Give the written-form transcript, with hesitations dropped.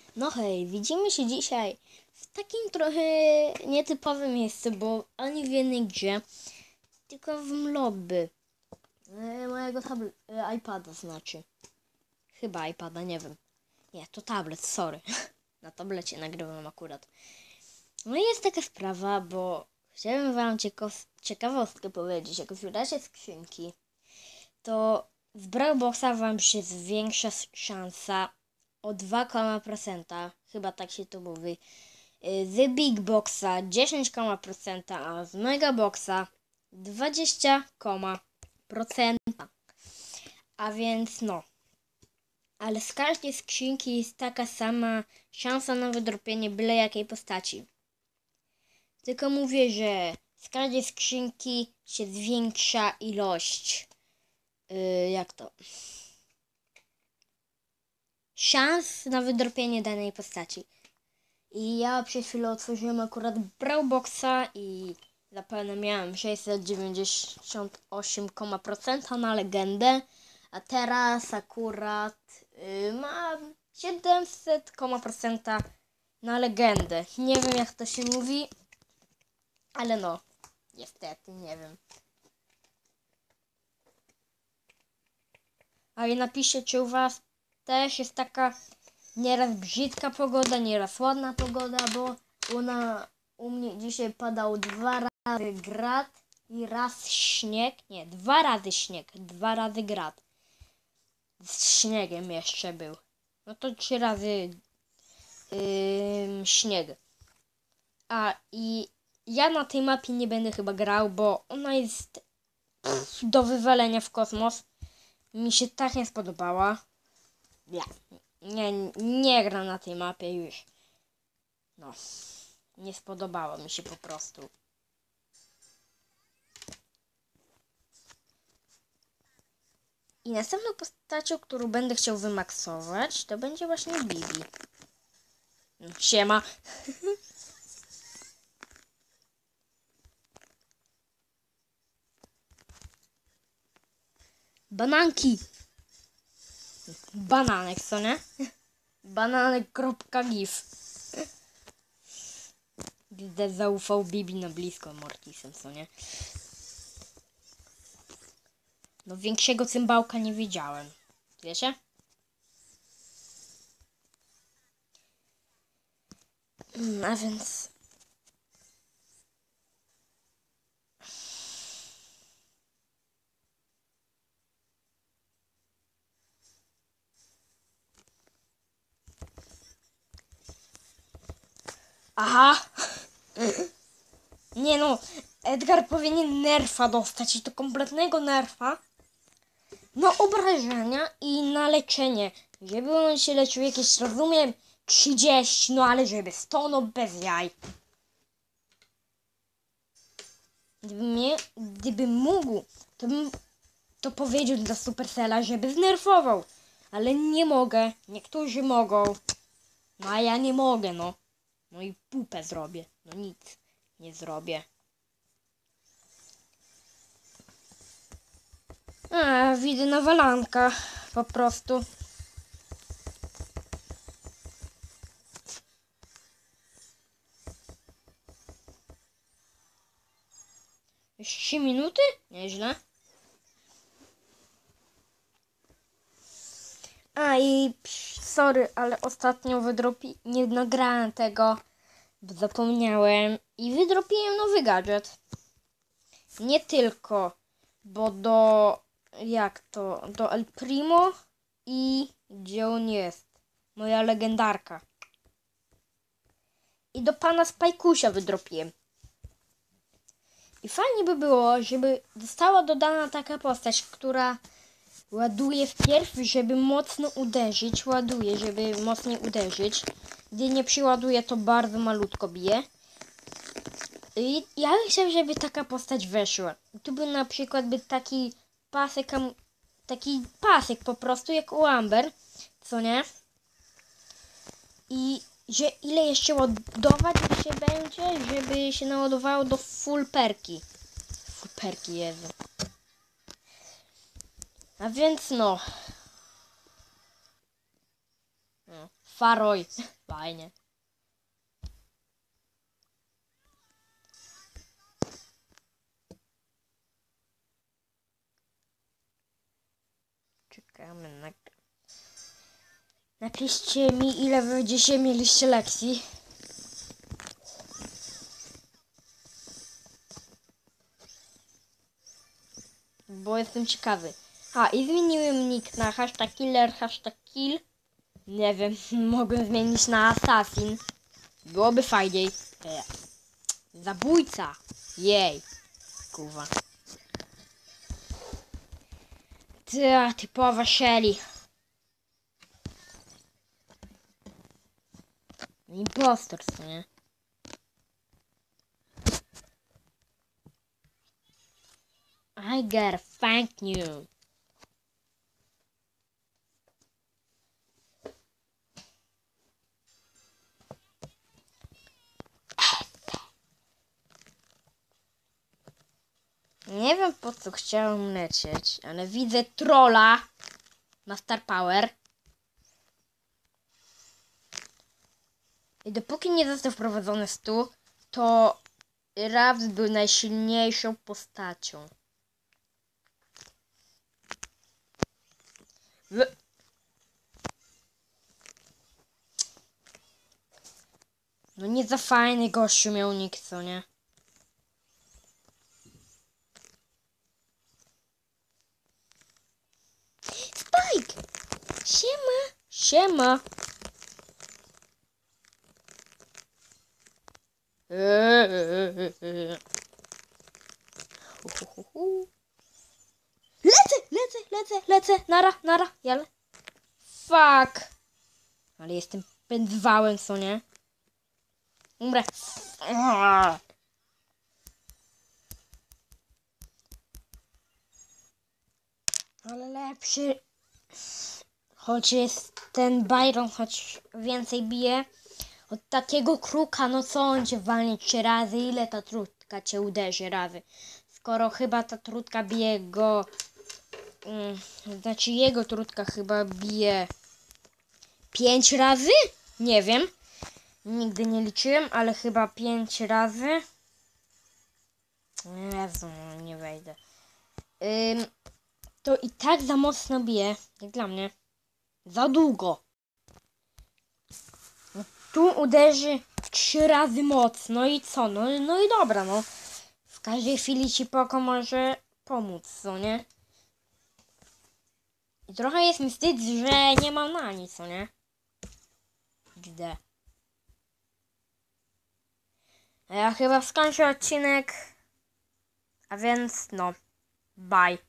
No hej, widzimy się dzisiaj w takim trochę nietypowym miejscu, bo ani w jednej grze, tylko w lobby mojego iPada znaczy. Chyba iPada, nie wiem. Nie, to tablet, sorry. Na tablecie nagrywam akurat. No i jest taka sprawa, bo chciałem wam ciekawostkę powiedzieć. Jak otwieracie skrzynki, to z Brawlboxa wam się zwiększa szansa o 2%, chyba tak się to mówi. Z Big Boxa 10%, a z Mega Boxa 20%. A więc no. Ale z każdej skrzynki jest taka sama szansa na wydropienie byle jakiej postaci. Tylko mówię, że z każdej skrzynki się zwiększa ilość jak to? Szans na wydropienie danej postaci. I ja przez chwilę otworzyłem akurat Brawlboxa i zapewne miałem 698% na legendę, a teraz akurat mam 700% na legendę. Nie wiem jak to się mówi, ale no, niestety nie wiem. Ale napiszcie, czy u was też jest taka nieraz brzydka pogoda, nieraz ładna pogoda, bo u mnie dzisiaj padał 2 razy grad i raz śnieg. Nie, 2 razy śnieg, 2 razy grad. Z śniegiem jeszcze był. No to 3 razy śnieg. I ja na tej mapie nie będę chyba grał, bo ona jest do wywalenia w kosmos. Mi się tak nie spodobała. Nie gram na tej mapie już. No, nie spodobało mi się po prostu. I następną postacią, którą będę chciał wymaksować, to będzie właśnie Bibi. Siema. Bananki. Bananek, co nie? Bananek.gif. Gdy zaufał Bibi na blisko Mortisem, co nie? No większego cymbałka nie wiedziałem. Wiecie? A więc... Aha! Nie no, Edgar powinien nerfa dostać i to kompletnego nerfa na obrażenia i na leczenie. Żeby on się leczył jakieś, rozumiem, 30, no ale żeby 100, no bez jaj. Gdybym mógł, to bym to powiedział dla Supercella, żeby znerfował. Ale nie mogę. Niektórzy mogą. No a ja nie mogę, no. No i pupę zrobię. No nic nie zrobię. Widzę nawalanka. Po prostu. Już 3 minuty? Nieźle. Sorry, ale ostatnio nie nagrałem tego, bo zapomniałem i wydropiłem nowy gadżet. Nie tylko, bo do El Primo i gdzie on jest? Moja legendarka. I do pana Spajkusia wydropiłem. I fajnie by było, żeby została dodana taka postać, która ładuje wpierw, żeby mocno uderzyć. Ładuje, żeby mocniej uderzyć. Gdy nie przyładuje, to bardzo malutko bije. I ja bym chciał, żeby taka postać weszła. Tu by na przykład taki pasek po prostu, jak u Amber, co nie? I że ile jeszcze ładować się będzie, żeby się naładowało do full perki. Full perki, Jezu. A więc no. No. Faroj. Fajnie. Czekamy na... Napiszcie mi, ile wy dzisiaj mieliście lekcji. Bo jestem ciekawy. A, i zmieniłem nick na #killer, #kill. Nie wiem, mogłem zmienić na assassin. Byłoby fajniej. Zabójca. Jej. Kurwa. Typowa Shelly. Impostor, co nie? I gotta thank you. Nie wiem, po co chciałem lecieć, ale widzę trolla na Star Power. I dopóki nie został wprowadzony stu, to Ravs był najsilniejszą postacią. No nie za fajny gościu miał nick, co nie? Spike! Siema! Siema! Lecę! Nara, jale. Fuck! Ale jestem pędzwałem, co nie? Umrę. Ale lepszy. Choć jest ten Byron, choć więcej bije. Od takiego kruka, no co on cię walnie 3 razy? Ile ta trutka cię uderzy razy? Skoro chyba ta trutka bije go... znaczy jego trutka chyba bije 5 razy? Nie wiem. Nigdy nie liczyłem, ale chyba 5 razy. Jezu, nie wejdę. To i tak za mocno bije, jak dla mnie. Za długo. No, tu uderzy w 3 razy mocno i co? No i dobra, no. W każdej chwili ci Poko może pomóc, co nie? I trochę jest mi wstyd, że nie mam na nic, co nie? Gdzie? Ja chyba skończę odcinek. A więc no. Bye.